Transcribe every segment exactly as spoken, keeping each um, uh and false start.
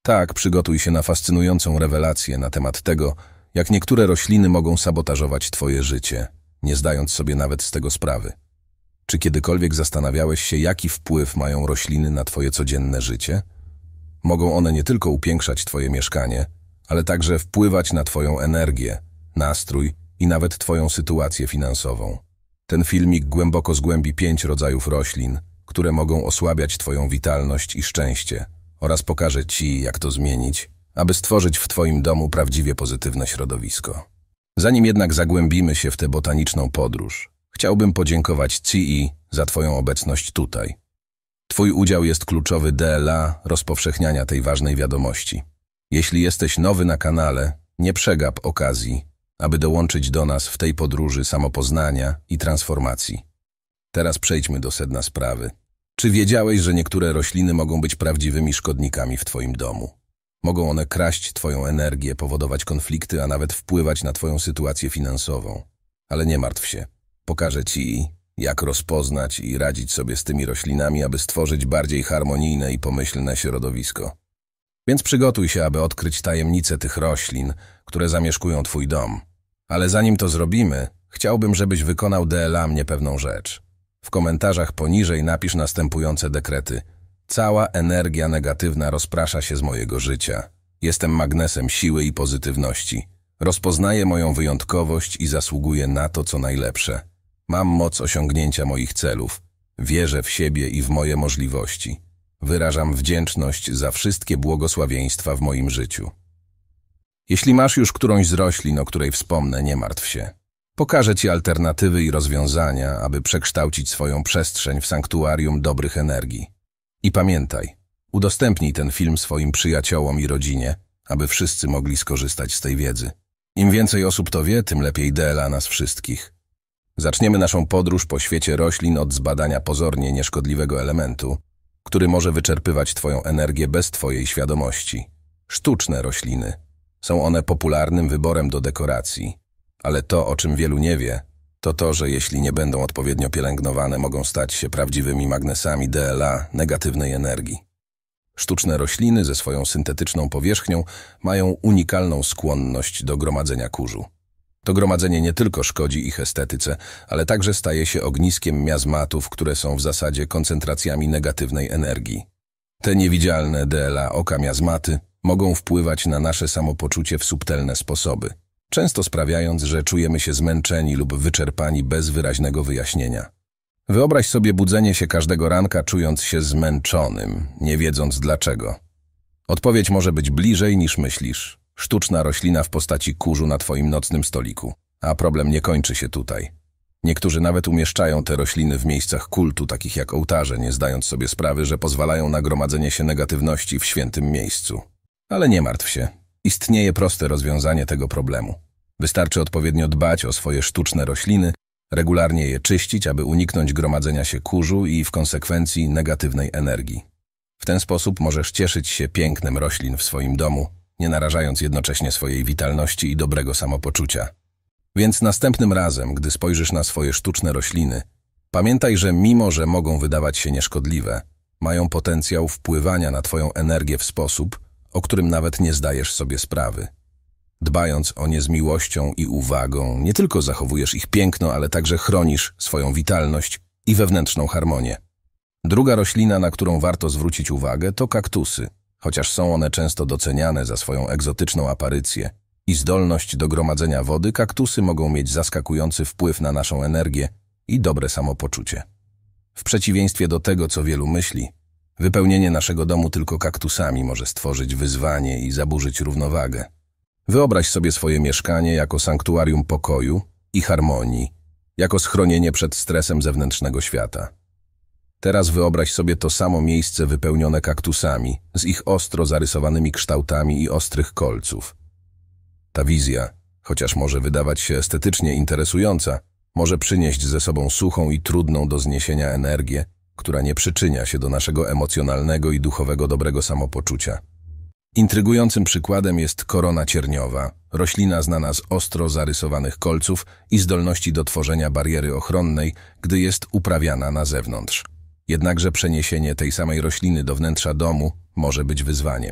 Tak, przygotuj się na fascynującą rewelację na temat tego, jak niektóre rośliny mogą sabotażować twoje życie, nie zdając sobie nawet z tego sprawy. Czy kiedykolwiek zastanawiałeś się, jaki wpływ mają rośliny na twoje codzienne życie? Mogą one nie tylko upiększać twoje mieszkanie, ale także wpływać na twoją energię, nastrój i nawet twoją sytuację finansową. Ten filmik głęboko zgłębi pięć rodzajów roślin, które mogą osłabiać twoją witalność i szczęście, oraz pokaże ci, jak to zmienić, aby stworzyć w twoim domu prawdziwie pozytywne środowisko. Zanim jednak zagłębimy się w tę botaniczną podróż, chciałbym podziękować Ci za twoją obecność tutaj. Twój udział jest kluczowy dla rozpowszechniania tej ważnej wiadomości. Jeśli jesteś nowy na kanale, nie przegap okazji, aby dołączyć do nas w tej podróży samopoznania i transformacji. Teraz przejdźmy do sedna sprawy. Czy wiedziałeś, że niektóre rośliny mogą być prawdziwymi szkodnikami w twoim domu? Mogą one kraść twoją energię, powodować konflikty, a nawet wpływać na twoją sytuację finansową. Ale nie martw się. Pokażę ci, jak rozpoznać i radzić sobie z tymi roślinami, aby stworzyć bardziej harmonijne i pomyślne środowisko. Więc przygotuj się, aby odkryć tajemnice tych roślin, które zamieszkują twój dom. Ale zanim to zrobimy, chciałbym, żebyś wykonał dla mnie pewną rzecz. W komentarzach poniżej napisz następujące dekrety. Cała energia negatywna rozprasza się z mojego życia. Jestem magnesem siły i pozytywności. Rozpoznaję moją wyjątkowość i zasługuję na to, co najlepsze. Mam moc osiągnięcia moich celów. Wierzę w siebie i w moje możliwości. Wyrażam wdzięczność za wszystkie błogosławieństwa w moim życiu. Jeśli masz już którąś z roślin, o której wspomnę, nie martw się. Pokażę ci alternatywy i rozwiązania, aby przekształcić swoją przestrzeń w sanktuarium dobrych energii. I pamiętaj, udostępnij ten film swoim przyjaciołom i rodzinie, aby wszyscy mogli skorzystać z tej wiedzy. Im więcej osób to wie, tym lepiej dla nas wszystkich. Zaczniemy naszą podróż po świecie roślin od zbadania pozornie nieszkodliwego elementu, który może wyczerpywać twoją energię bez twojej świadomości. Sztuczne rośliny. Są one popularnym wyborem do dekoracji, ale to, o czym wielu nie wie, to to, że jeśli nie będą odpowiednio pielęgnowane, mogą stać się prawdziwymi magnesami dla negatywnej energii. Sztuczne rośliny ze swoją syntetyczną powierzchnią mają unikalną skłonność do gromadzenia kurzu. To gromadzenie nie tylko szkodzi ich estetyce, ale także staje się ogniskiem miazmatów, które są w zasadzie koncentracjami negatywnej energii. Te niewidzialne dla oka miazmaty mogą wpływać na nasze samopoczucie w subtelne sposoby, często sprawiając, że czujemy się zmęczeni lub wyczerpani bez wyraźnego wyjaśnienia. Wyobraź sobie budzenie się każdego ranka, czując się zmęczonym, nie wiedząc dlaczego. Odpowiedź może być bliżej niż myślisz. Sztuczna roślina w postaci kurzu na twoim nocnym stoliku. A problem nie kończy się tutaj. Niektórzy nawet umieszczają te rośliny w miejscach kultu, takich jak ołtarze, nie zdając sobie sprawy, że pozwalają na gromadzenie się negatywności w świętym miejscu. Ale nie martw się. Istnieje proste rozwiązanie tego problemu. Wystarczy odpowiednio dbać o swoje sztuczne rośliny, regularnie je czyścić, aby uniknąć gromadzenia się kurzu i w konsekwencji negatywnej energii. W ten sposób możesz cieszyć się pięknem roślin w swoim domu, nie narażając jednocześnie swojej witalności i dobrego samopoczucia. Więc następnym razem, gdy spojrzysz na swoje sztuczne rośliny, pamiętaj, że mimo, że mogą wydawać się nieszkodliwe, mają potencjał wpływania na twoją energię w sposób, o którym nawet nie zdajesz sobie sprawy. Dbając o nie z miłością i uwagą, nie tylko zachowujesz ich piękno, ale także chronisz swoją witalność i wewnętrzną harmonię. Druga roślina, na którą warto zwrócić uwagę, to kaktusy. Chociaż są one często doceniane za swoją egzotyczną aparycję i zdolność do gromadzenia wody, kaktusy mogą mieć zaskakujący wpływ na naszą energię i dobre samopoczucie. W przeciwieństwie do tego, co wielu myśli, wypełnienie naszego domu tylko kaktusami może stworzyć wyzwanie i zaburzyć równowagę. Wyobraź sobie swoje mieszkanie jako sanktuarium pokoju i harmonii, jako schronienie przed stresem zewnętrznego świata. Teraz wyobraź sobie to samo miejsce wypełnione kaktusami, z ich ostro zarysowanymi kształtami i ostrych kolców. Ta wizja, chociaż może wydawać się estetycznie interesująca, może przynieść ze sobą suchą i trudną do zniesienia energię, która nie przyczynia się do naszego emocjonalnego i duchowego dobrego samopoczucia. Intrygującym przykładem jest korona cierniowa, roślina znana z ostro zarysowanych kolców i zdolności do tworzenia bariery ochronnej, gdy jest uprawiana na zewnątrz. Jednakże przeniesienie tej samej rośliny do wnętrza domu może być wyzwaniem.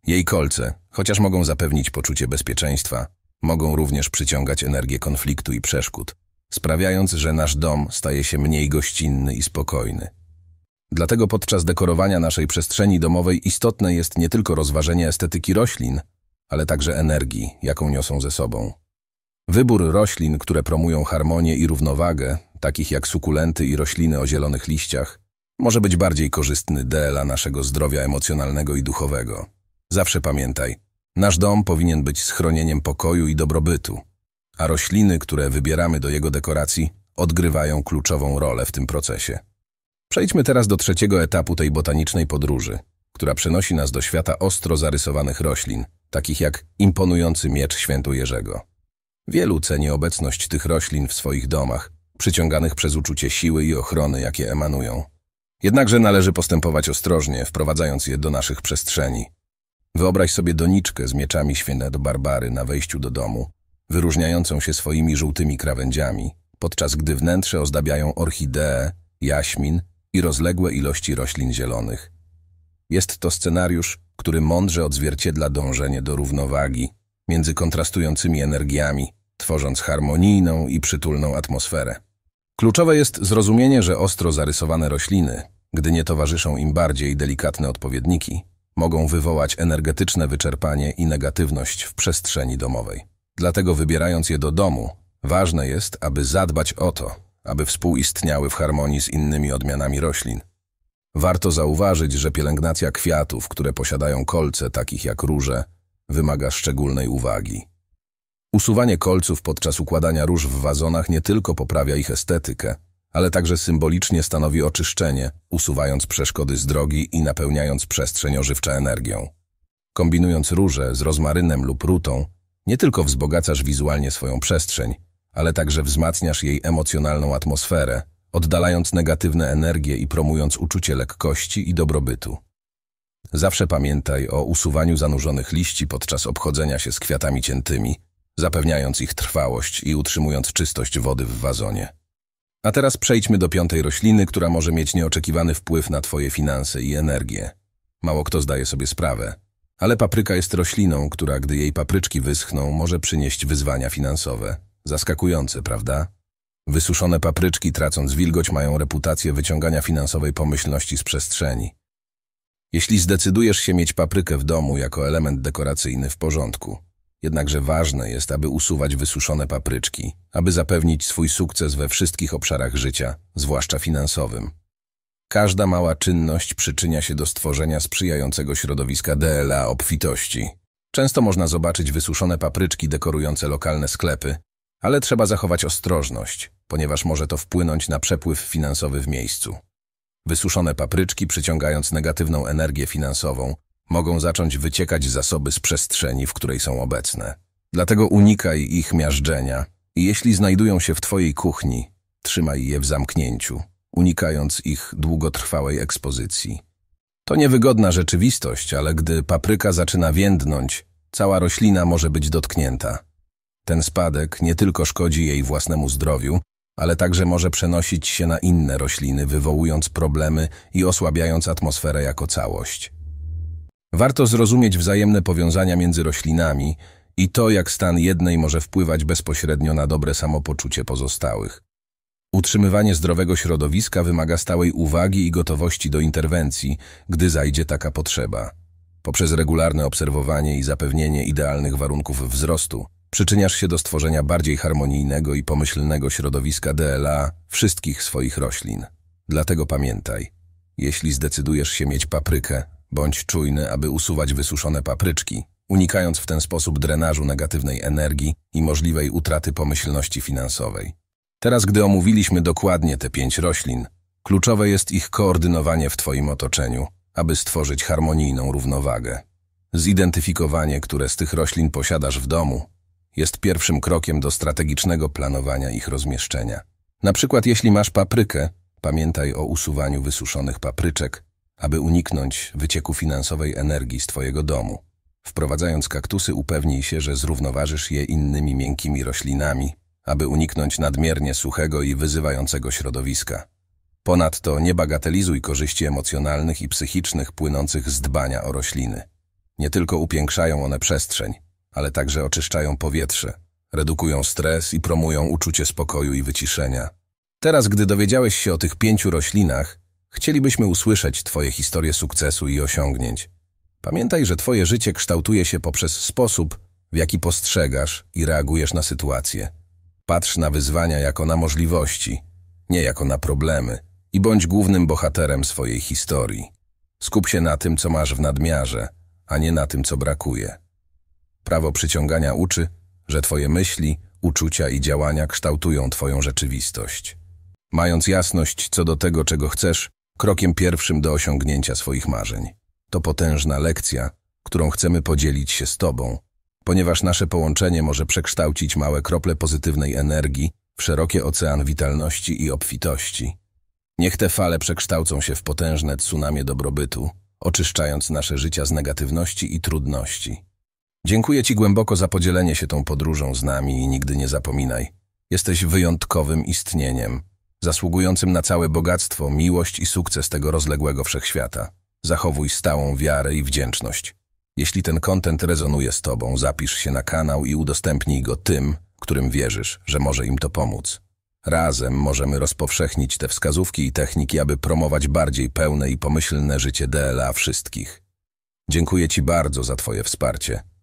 Jej kolce, chociaż mogą zapewnić poczucie bezpieczeństwa, mogą również przyciągać energię konfliktu i przeszkód, sprawiając, że nasz dom staje się mniej gościnny i spokojny. Dlatego podczas dekorowania naszej przestrzeni domowej istotne jest nie tylko rozważenie estetyki roślin, ale także energii, jaką niosą ze sobą. Wybór roślin, które promują harmonię i równowagę, takich jak sukulenty i rośliny o zielonych liściach, może być bardziej korzystny dla naszego zdrowia emocjonalnego i duchowego. Zawsze pamiętaj, nasz dom powinien być schronieniem pokoju i dobrobytu, a rośliny, które wybieramy do jego dekoracji, odgrywają kluczową rolę w tym procesie. Przejdźmy teraz do trzeciego etapu tej botanicznej podróży, która przenosi nas do świata ostro zarysowanych roślin, takich jak imponujący miecz Świętojerzego. Wielu ceni obecność tych roślin w swoich domach, przyciąganych przez uczucie siły i ochrony, jakie emanują. Jednakże należy postępować ostrożnie, wprowadzając je do naszych przestrzeni. Wyobraź sobie doniczkę z mieczami Świętego Barbary na wejściu do domu, wyróżniającą się swoimi żółtymi krawędziami, podczas gdy wnętrze ozdabiają orchidee, jaśmin i rozległe ilości roślin zielonych. Jest to scenariusz, który mądrze odzwierciedla dążenie do równowagi między kontrastującymi energiami, tworząc harmonijną i przytulną atmosferę. Kluczowe jest zrozumienie, że ostro zarysowane rośliny, gdy nie towarzyszą im bardziej delikatne odpowiedniki, mogą wywołać energetyczne wyczerpanie i negatywność w przestrzeni domowej. Dlatego wybierając je do domu, ważne jest, aby zadbać o to, aby współistniały w harmonii z innymi odmianami roślin. Warto zauważyć, że pielęgnacja kwiatów, które posiadają kolce, takich jak róże, wymaga szczególnej uwagi. Usuwanie kolców podczas układania róż w wazonach nie tylko poprawia ich estetykę, ale także symbolicznie stanowi oczyszczenie, usuwając przeszkody z drogi i napełniając przestrzeń ożywcza energią. Kombinując róże z rozmarynem lub rutą, nie tylko wzbogacasz wizualnie swoją przestrzeń, ale także wzmacniasz jej emocjonalną atmosferę, oddalając negatywne energie i promując uczucie lekkości i dobrobytu. Zawsze pamiętaj o usuwaniu zanurzonych liści podczas obchodzenia się z kwiatami ciętymi, zapewniając ich trwałość i utrzymując czystość wody w wazonie. A teraz przejdźmy do piątej rośliny, która może mieć nieoczekiwany wpływ na Twoje finanse i energię. Mało kto zdaje sobie sprawę, ale papryka jest rośliną, która, gdy jej papryczki wyschną, może przynieść wyzwania finansowe. Zaskakujące, prawda? Wysuszone papryczki, tracąc wilgoć, mają reputację wyciągania finansowej pomyślności z przestrzeni. Jeśli zdecydujesz się mieć paprykę w domu jako element dekoracyjny, w porządku. Jednakże ważne jest, aby usuwać wysuszone papryczki, aby zapewnić swój sukces we wszystkich obszarach życia, zwłaszcza finansowym. Każda mała czynność przyczynia się do stworzenia sprzyjającego środowiska dla obfitości. Często można zobaczyć wysuszone papryczki dekorujące lokalne sklepy, ale trzeba zachować ostrożność, ponieważ może to wpłynąć na przepływ finansowy w miejscu. Wysuszone papryczki, przyciągając negatywną energię finansową, mogą zacząć wyciekać zasoby z przestrzeni, w której są obecne. Dlatego unikaj ich miażdżenia i jeśli znajdują się w Twojej kuchni, trzymaj je w zamknięciu, unikając ich długotrwałej ekspozycji. To niewygodna rzeczywistość, ale gdy papryka zaczyna więdnąć, cała roślina może być dotknięta. Ten spadek nie tylko szkodzi jej własnemu zdrowiu, ale także może przenosić się na inne rośliny, wywołując problemy i osłabiając atmosferę jako całość. Warto zrozumieć wzajemne powiązania między roślinami i to, jak stan jednej może wpływać bezpośrednio na dobre samopoczucie pozostałych. Utrzymywanie zdrowego środowiska wymaga stałej uwagi i gotowości do interwencji, gdy zajdzie taka potrzeba. Poprzez regularne obserwowanie i zapewnienie idealnych warunków wzrostu, przyczyniasz się do stworzenia bardziej harmonijnego i pomyślnego środowiska dla wszystkich swoich roślin. Dlatego pamiętaj, jeśli zdecydujesz się mieć paprykę, bądź czujny, aby usuwać wysuszone papryczki, unikając w ten sposób drenażu negatywnej energii i możliwej utraty pomyślności finansowej. Teraz, gdy omówiliśmy dokładnie te pięć roślin, kluczowe jest ich koordynowanie w Twoim otoczeniu, aby stworzyć harmonijną równowagę. Zidentyfikowanie, które z tych roślin posiadasz w domu, jest pierwszym krokiem do strategicznego planowania ich rozmieszczenia. Na przykład jeśli masz paprykę, pamiętaj o usuwaniu wysuszonych papryczek, aby uniknąć wycieku finansowej energii z Twojego domu. Wprowadzając kaktusy, upewnij się, że zrównoważysz je innymi miękkimi roślinami, aby uniknąć nadmiernie suchego i wyzywającego środowiska. Ponadto nie bagatelizuj korzyści emocjonalnych i psychicznych płynących z dbania o rośliny. Nie tylko upiększają one przestrzeń, ale także oczyszczają powietrze, redukują stres i promują uczucie spokoju i wyciszenia. Teraz, gdy dowiedziałeś się o tych pięciu roślinach, chcielibyśmy usłyszeć Twoje historie sukcesu i osiągnięć. Pamiętaj, że Twoje życie kształtuje się poprzez sposób, w jaki postrzegasz i reagujesz na sytuacje. Patrz na wyzwania jako na możliwości, nie jako na problemy i bądź głównym bohaterem swojej historii. Skup się na tym, co masz w nadmiarze, a nie na tym, co brakuje. Prawo przyciągania uczy, że Twoje myśli, uczucia i działania kształtują Twoją rzeczywistość. Mając jasność co do tego, czego chcesz, krokiem pierwszym do osiągnięcia swoich marzeń. To potężna lekcja, którą chcemy podzielić się z Tobą, ponieważ nasze połączenie może przekształcić małe krople pozytywnej energii w szerokie ocean witalności i obfitości. Niech te fale przekształcą się w potężne tsunami dobrobytu, oczyszczając nasze życia z negatywności i trudności. Dziękuję Ci głęboko za podzielenie się tą podróżą z nami i nigdy nie zapominaj. Jesteś wyjątkowym istnieniem, zasługującym na całe bogactwo, miłość i sukces tego rozległego wszechświata. Zachowuj stałą wiarę i wdzięczność. Jeśli ten content rezonuje z Tobą, zapisz się na kanał i udostępnij go tym, którym wierzysz, że może im to pomóc. Razem możemy rozpowszechnić te wskazówki i techniki, aby promować bardziej pełne i pomyślne życie D L A wszystkich. Dziękuję Ci bardzo za Twoje wsparcie.